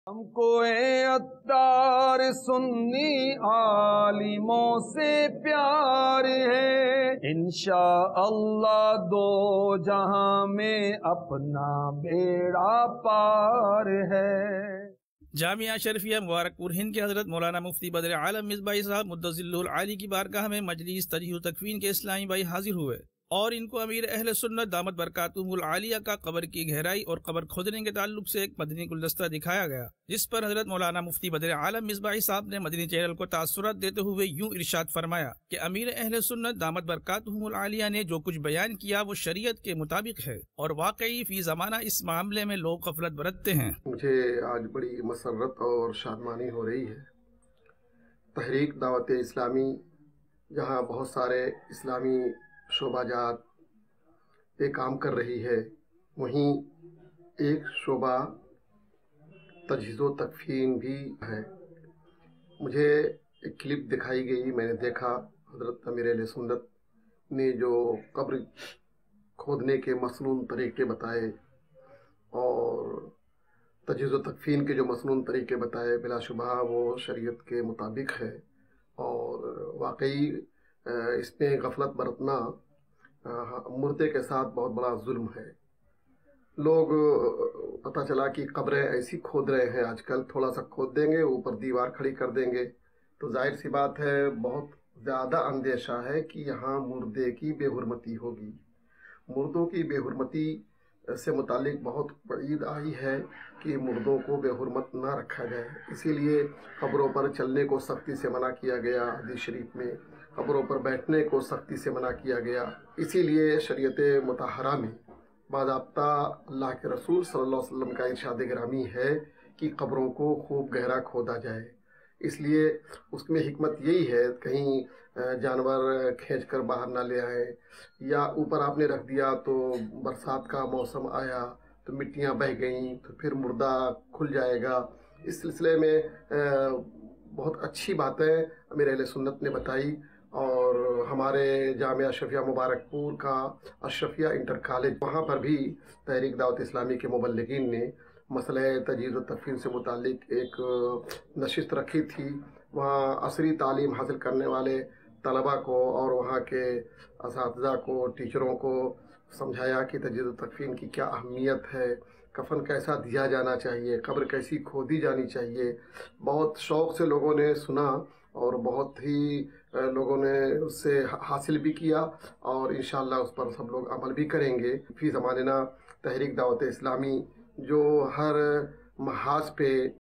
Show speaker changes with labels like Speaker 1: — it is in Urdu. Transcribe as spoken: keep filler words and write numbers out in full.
Speaker 1: ہم کو اے عطار سنی عالموں سے پیار ہے، انشاءاللہ دو جہاں میں اپنا بیڑا پار ہے۔
Speaker 2: جامعہ شرفیہ مبارک پور ہند کے حضرت مولانا مفتی بدر عالم مصباحی صاحب مدظلہ العالی کی بارگاہ میں مجلس تجہیز و تکفین کے اسلامی بھائی حاضر ہوئے اور ان کو امیر اہل سنت دامت برکاتہم العالیہ کا قبر کی گہرائی اور قبر کھودنے کے تعلق سے ایک مدنی گلدستہ دکھایا گیا، جس پر حضرت مولانا مفتی بدر عالم مصباحی صاحب نے مدنی چینل کو تاثرات دیتے ہوئے یوں ارشاد فرمایا کہ امیر اہل سنت دامت برکاتہم العالیہ نے جو کچھ بیان کیا وہ شریعت کے مطابق ہے اور واقعی فی زمانہ اس معاملے میں لوگ غفلت برتتے ہیں۔
Speaker 3: مجھے آج بڑی مسرت اور شادمانی ہو رہی ہے۔ تحریک دعوت اسلامی جہاں بہت سارے اسلامی شعبہ جات پہ کام کر رہی ہے، وہیں ایک شعبہ تجہیز و تکفین بھی ہے۔ مجھے ایک کلپ دکھائی گئی، میں نے دیکھا حضرت امیر اہل سنت نے جو قبر کھودنے کے مسنون طریقے بتائے اور تجہیز و تکفین کے جو مسنون طریقے بتائے، بلا شبہ وہ شریعت کے مطابق ہے اور واقعی اس میں غفلت برتنا مردے کے ساتھ بہت بڑا ظلم ہے۔ لوگ پتہ چلا کہ قبریں ایسی کھود رہے ہیں آج کل، تھوڑا سا کھود دیں گے، اوپر دیوار کھڑی کر دیں گے، تو ظاہر سی بات ہے بہت زیادہ اندیشہ ہے کہ یہاں مردے کی بے حرمتی ہوگی۔ مردوں کی بے حرمتی سے متعلق بہت وعید آئی ہے کہ مردوں کو بے حرمت نہ رکھا جائے، اسی لیے قبروں پر چلنے کو سختی سے منع کیا گیا، حدیث شریف میں قبروں پر بیٹھنے کو سختی سے منع کیا گیا۔ اسی لیے شریعت مطہرہ میں باضابطہ اللہ کے رسول صلی اللہ علیہ وسلم کا ارشاد گرامی ہے کہ قبروں کو خوب گہرا کھودا جائے۔ اس لیے اس میں حکمت یہی ہے کہیں جانور کھینچ کر باہر نہ لے آئے، یا اوپر آپ نے رکھ دیا تو برسات کا موسم آیا تو مٹیاں بہہ گئیں تو پھر مردہ کھل جائے گا۔ اس سلسلے میں بہت اچھی باتیں امیر اہل سنت نے بتائی اور ہمارے جامعہ اشرفیہ مبارک پور کا اشرفیہ انٹر کالج، وہاں پر بھی تحریک دعوت اسلامی کے مبلغین نے مسئلہ تجہیز و تکفین سے متعلق ایک نشست رکھی تھی۔ وہاں عصری تعلیم حاصل کرنے والے طلباء کو اور وہاں کے اساتذہ کو، ٹیچروں کو سمجھایا کہ تجہیز و تکفین کی کیا اہمیت ہے، کفن کیسا دیا جانا چاہیے، قبر کیسی کھودی جانی چاہیے۔ بہت شوق سے لوگوں نے سنا اور بہت ہی لوگوں نے اس سے حاصل بھی کیا اور انشاءاللہ اس پر سب لوگ عمل بھی کریں گے۔ فی زمانہ تحریک دعوت اسلامی جو ہر محاذ پہ